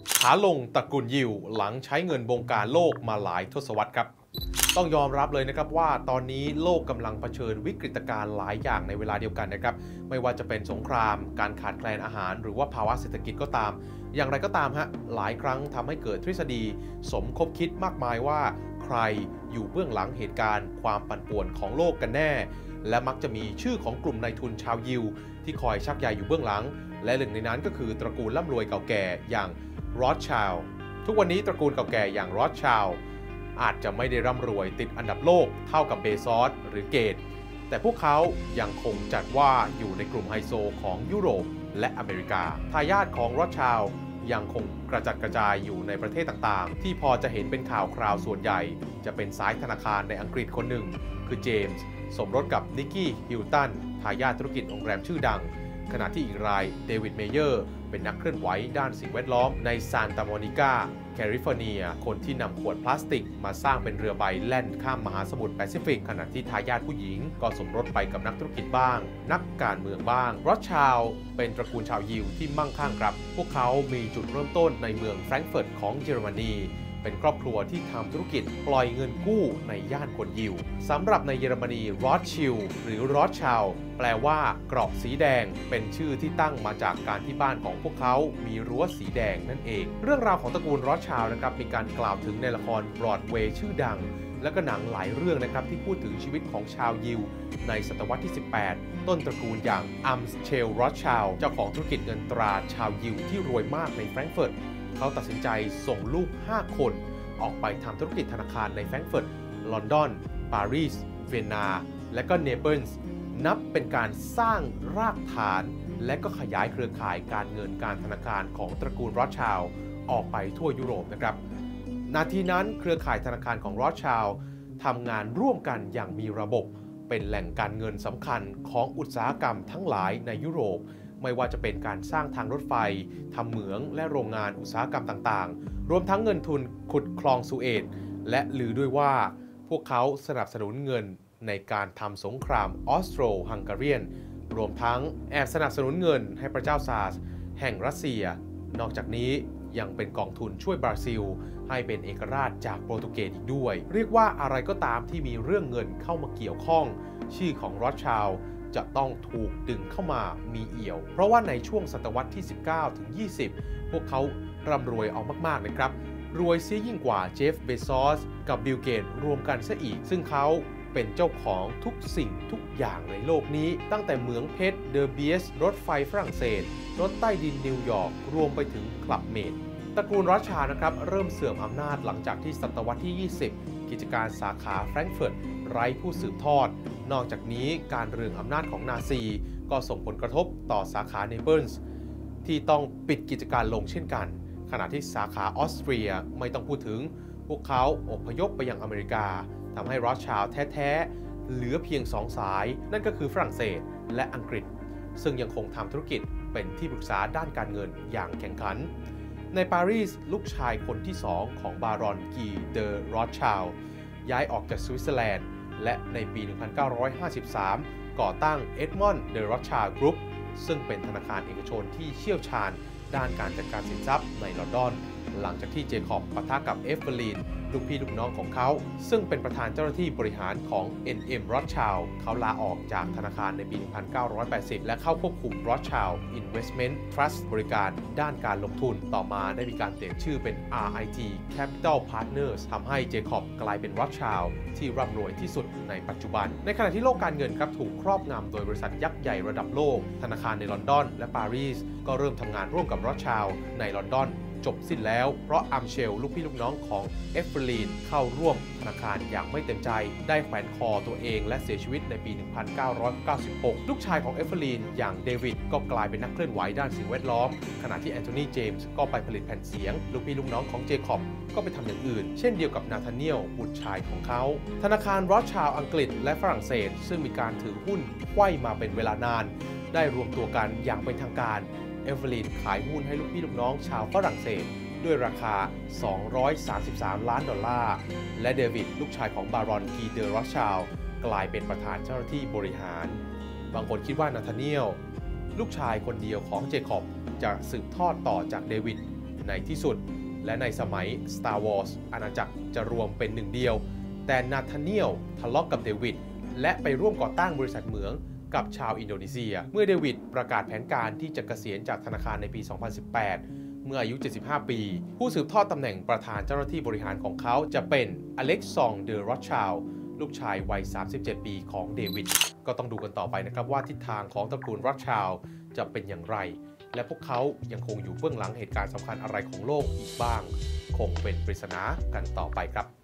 ขาลงตระกูลยิวหลังใช้เงินบงการโลกมาหลายทศวรรษครับต้องยอมรับเลยนะครับว่าตอนนี้โลกกำลังเผชิญวิกฤตการณ์หลายอย่างในเวลาเดียวกันนะครับไม่ว่าจะเป็นสงครามการขาดแคลนอาหารหรือว่าภาวะเศรษฐกิจก็ตามอย่างไรก็ตามฮะหลายครั้งทำให้เกิดทฤษฎีสมคบคิดมากมายว่าใครอยู่เบื้องหลังเหตุการณ์ความปั่นป่วนของโลกกันแน่และมักจะมีชื่อของกลุ่มนายทุนชาวยิวที่คอยชักใยอยู่เบื้องหลังและหนึ่งในนั้นก็คือตระกูลร่ำรวยเก่าแก่อย่างรอธชิลด์ทุกวันนี้ตระกูลเก่าแก่อย่างรอธชิลด์อาจจะไม่ได้ร่ำรวยติดอันดับโลกเท่ากับเบซอสหรือเกตแต่พวกเขายังคงจัดว่าอยู่ในกลุ่มไฮโซของยุโรปและอเมริกาทายาทของรอธชิลด์ยังคงกระจัดกระจายอยู่ในประเทศต่างๆที่พอจะเห็นเป็นข่าวคราวส่วนใหญ่จะเป็นสายธนาคารในอังกฤษคนหนึ่งคือเจมส์สมรสกับนิกกี้ฮิลตันทายาทธุรกิจโรงแรมชื่อดังขณะที่อีกรายเดวิดเมเยอร์เป็นนักเคลื่อนไหวด้านสิ่งแวดล้อมในซานตาโมนิกาแคลิฟอร์เนียคนที่นำขวดพลาสติกมาสร้างเป็นเรือใบแล่นข้ามมหาสมุทรแปซิฟิกขณะที่ทายาทผู้หญิงก็สมรสไปกับนักธุรกิจบ้างนักการเมืองบ้างรอธชิลด์เป็นตระกูลชาวยิวที่มั่งคั่งครับพวกเขามีจุดเริ่มต้นในเมืองแฟรงก์เฟิร์ตของเยอรมนีเป็นครอบครัวที่ทำธุรกิจปล่อยเงินกู้ในย่านคนยิวสำหรับในเยอรมนีรอธชิลด์หรือรอธชิลด์แปลว่าเกราะสีแดงเป็นชื่อที่ตั้งมาจากการที่บ้านของพวกเขามีรั้วสีแดงนั่นเองเรื่องราวของตระกูลรอธชิลด์นะครับมีการกล่าวถึงในละครบรอดเวย์ชื่อดังและก็หนังหลายเรื่องนะครับที่พูดถึงชีวิตของชาวยิวในศตวรรษที่ 18 ต้นตระกูลอย่างอัมสเชลรอธชิลด์เจ้าของธุรกิจเงินตราชาวยิวที่รวยมากในแฟรงก์เฟิร์ตเขาตัดสินใจส่งลูก 5 คนออกไปทำธุรกิจธนาคารในแฟรงก์เฟิร์ตลอนดอนปารีสเวียนนาและก็เนเปิลส์นับเป็นการสร้างรากฐานและก็ขยายเครือข่ายการเงินการธนาคารของตระกูลรอธชิลด์ออกไปทั่วยุโรปนะครับนาทีนั้นเครือข่ายธนาคารของรอธชิลด์ทำงานร่วมกันอย่างมีระบบเป็นแหล่งการเงินสำคัญของอุตสาหกรรมทั้งหลายในยุโรปไม่ว่าจะเป็นการสร้างทางรถไฟทำเหมืองและโรงงานอุตสาหกรรมต่างๆรวมทั้งเงินทุนขุดคลองสุเอตและลือด้วยว่าพวกเขาสนับสนุนเงินในการทำสงครามออสโตรฮังการีนรวมทั้งแอบสนับสนุนเงินให้พระเจ้าซาร์สแห่งรัสเซียนอกจากนี้ยังเป็นกองทุนช่วยบราซิลให้เป็นเอกราชจากโปรตุเกสอีกด้วยเรียกว่าอะไรก็ตามที่มีเรื่องเงินเข้ามาเกี่ยวข้องชื่อของรอธชิลด์จะต้องถูกดึงเข้ามามีเอี่ยวเพราะว่าในช่วงศตวรรษที่ 19 ถึง 20 พวกเขาร่ำรวยเอามากๆเลยครับรวยเสียยิ่งกว่าเจฟเบซอสกับบิลเกตรวมกันซะอีกซึ่งเขาเป็นเจ้าของทุกสิ่งทุกอย่างในโลกนี้ตั้งแต่เหมืองเพชรเดอเบียสรถไฟฝรั่งเศสรถใต้ดินนิวยอร์กรวมไปถึงคลับเมดตระกูลรอธชิลด์นะครับเริ่มเสื่อมอำนาจหลังจากที่ศตวรรษที่ 20 กิจการสาขาแฟรงก์เฟิร์ตไร้ผู้สืบทอดนอกจากนี้การเรืองอำนาจของนาซีก็ส่งผลกระทบต่อสาขาเนเปิลส์ที่ต้องปิดกิจการลงเช่นกันขณะที่สาขาออสเตรียไม่ต้องพูดถึงพวกเขาอพยพไปยังอเมริกาทำให้รอธชิลด์แท้ๆเหลือเพียง2สายนั่นก็คือฝรั่งเศสและอังกฤษซึ่งยังคงทำธุรกิจเป็นที่ปรึกษาด้านการเงินอย่างแข่งขันในปารีสลูกชายคนที่2ของบารอนกีเดอรอธชิลด์ย้ายออกจากสวิตเซอร์แลนด์และในปี 1953 ก่อตั้งเอ็ดมอนด์เดอรอธชิลด์กรุ๊ปซึ่งเป็นธนาคารเอกชนที่เชี่ยวชาญด้านการจัดการสินทรัพย์ในลอนดอนหลังจากที่เจคอบปะทะกับเอฟเฟอรีนลูกพี่ลูกน้องของเขาซึ่งเป็นประธานเจ้าหน้าที่บริหารของ NM Rothschild เขาลาออกจากธนาคารในปี 1980 และเข้าควบคุม Rothschild Investment Trust บริการด้านการลงทุนต่อมาได้มีการเปลี่ยนชื่อเป็น RIT Capital Partners ทำให้เจคอบกลายเป็น Rothschild ที่ร่ำรวยที่สุดในปัจจุบันในขณะที่โลกการเงินครับถูกครอบงำโดยบริษัทยักษ์ใหญ่ระดับโลกธนาคารในลอนดอนและปารีสก็เริ่มทำงานร่วมกับ Rothschild ในลอนดอนจบสิ้นแล้วเพราะอัมเชลลูกพี่ลูกน้องของเอฟเฟอรีนเข้าร่วมธนาคารอย่างไม่เต็มใจได้แขวนคอตัวเองและเสียชีวิตในปี 1996 ลูกชายของเอฟเฟอรีนอย่างเดวิดก็กลายเป็นนักเคลื่อนไหวด้านสิ่งแวดล้อมขณะที่แอนโทนีเจมส์ก็ไปผลิตแผ่นเสียงลูกพี่ลูกน้องของเจคอบก็ไปทำอย่างอื่นเช่นเดียวกับนาธาเนียลบุตรชายของเขาธนาคารรอธชิลด์อังกฤษและฝรั่งเศสซึ่งมีการถือหุ้นไขว้มาเป็นเวลานานได้รวมตัวกันอย่างเป็นทางการเอฟเฟอรีนขายหุ้นให้ลูกพี่ลูกน้องชาวฝรั่งเศสด้วยราคา$233 ล้านและเดวิดลูกชายของบารอนกีเดอรอธชิลด์กลายเป็นประธานเจ้าหน้าที่บริหารบางคนคิดว่านาธาเนียลลูกชายคนเดียวของเจคอบจะสืบทอดต่อจากเดวิดในที่สุดและในสมัย Star Wars อาณาจักรจะรวมเป็นหนึ่งเดียวแต่นาธาเนียลทะเลาะกับเดวิดและไปร่วมก่อตั้งบริษัทเหมืองกับชาวอินโดนีเซียเมื่อเดวิดประกาศแผนการที่จะเกษียณจากธนาคารในปี 2018 เมื่ออายุ 75 ปี ผู้สืบทอดตำแหน่งประธานเจ้าหน้าที่บริหารของเขาจะเป็นอเล็กซองเดอรอธชิลด์ลูกชายวัย 37 ปีของเดวิดก็ต้องดูกันต่อไปนะครับว่าทิศทางของตระกูลรอธชิลด์จะเป็นอย่างไรและพวกเขายังคงอยู่เบื้องหลังเหตุการณ์สำคัญอะไรของโลกอีกบ้างคงเป็นปริศนากันต่อไปครับ